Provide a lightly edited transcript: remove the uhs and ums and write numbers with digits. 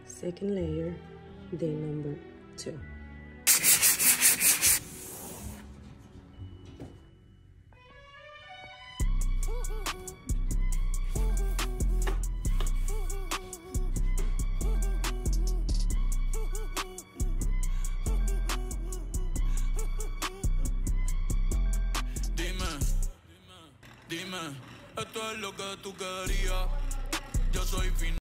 Second layer, day number 2. Dime, esto es lo que tú querías. Yo soy fin.